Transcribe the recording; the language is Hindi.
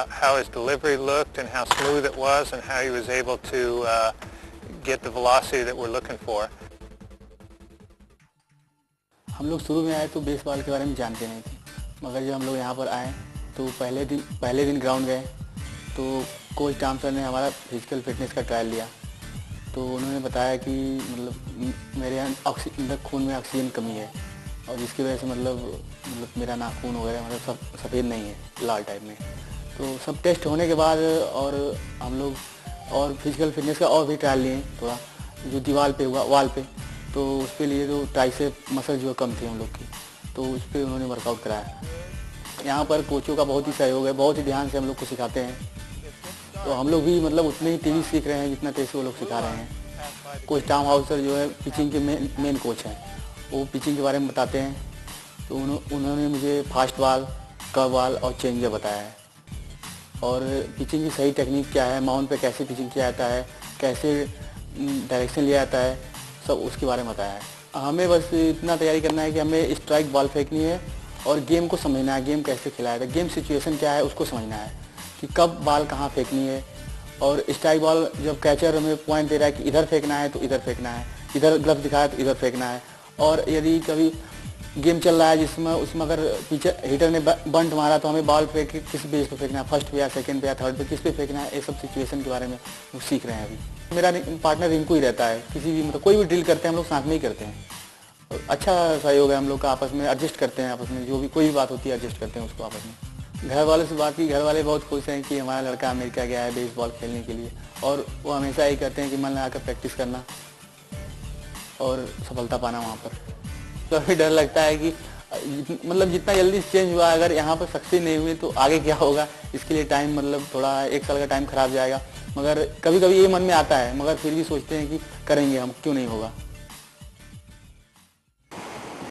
how his delivery looked and how smooth it was and how he was able to get the velocity that we're looking for. हम लोग शुरू में आए तो बेसबॉल के बारे में जानते नहीं थे, मगर जब हम लोग यहाँ पर आए तो पहले दिन ग्राउंड गए तो कोच टॉम सर ने हमारा फिजिकल फिटनेस का ट्रायल लिया। तो उन्होंने बताया कि मतलब मेरे अंदर खून में ऑक्सीजन कमी है और जिसकी वजह से मतलब मेरा नाखून वगैरह मतलब सब सफ़ेद नहीं है, लाल टाइप में। तो सब टेस्ट होने के बाद और हम लोग और फिजिकल फिटनेस का और भी ट्रायल लिए थोड़ा, जो दीवार पे हुआ वाल पे, तो उस पे लिए तो ट्राइसेप मसल जो कम थी हम लोग की, तो उस पर उन्होंने वर्कआउट कराया। यहाँ पर कोचों का बहुत ही सहयोग है, बहुत ही ध्यान से हम लोग को सिखाते हैं। तो हम लोग भी मतलब उतने ही तेज़ी सीख रहे हैं जितना तेज़ वो लोग सिखा रहे हैं। कोच टॉम हाउसर जो है पिचिंग के मेन कोच हैं, वो पिचिंग के बारे में बताते हैं। तो उन्होंने मुझे फास्ट बॉल, कर्व बॉल और चेंजर बताया है और पिचिंग की सही टेक्निक क्या है, माउंट पे कैसे पिचिंग किया जाता है, कैसे डायरेक्शन लिया जाता है, सब उसके बारे में बताया है। हमें बस इतना तैयारी करना है कि हमें स्ट्राइक बॉल फेंकनी है और गेम को समझना है, गेम कैसे खिलाया जाता है, गेम सिचुएशन क्या है उसको समझना है कि कब बॉल कहाँ फेंकनी है। और स्ट्राइक बॉल जब कैचर हमें पॉइंट दे रहा है कि इधर फेंकना है तो इधर फेंकना है, इधर ग्लव दिखाया तो इधर फेंकना है। और यदि कभी गेम चल रहा है जिसमें उसमें अगर पिचर हिटर ने बंट मारा तो हमें बॉल फेंक किस बेस पे फेंकना है, फर्स्ट पे या सेकंड पे या थर्ड पे किस पे फेंकना है, ये सब सिचुएशन के बारे में वो सीख रहे हैं अभी। मेरा पार्टनर रिंकू ही रहता है, किसी भी मतलब कोई भी ड्रिल करते हैं हम लोग साथ में ही करते हैं। अच्छा सहयोग है हम लोग का, आपस में एडजस्ट करते हैं, आपस में जो भी कोई भी बात होती है एडजस्ट करते हैं उसको आपस में। घर वालों से बात की, घर वाले बहुत खुश हैं कि हमारा लड़का अमेरिका गया है बेसबॉल खेलने के लिए, और वो हमेशा यही कहते हैं कि मन लगा कर प्रैक्टिस करना और सफलता पाना वहाँ पर। तो अभी डर लगता है कि मतलब जितना जल्दी चेंज हुआ, अगर यहाँ पर सक्सेस नहीं हुई तो आगे क्या होगा, इसके लिए टाइम मतलब थोड़ा 1 साल का टाइम खराब जाएगा। मगर कभी कभी ये मन में आता है, मगर फिर भी सोचते हैं कि करेंगे हम, क्यों नहीं होगा।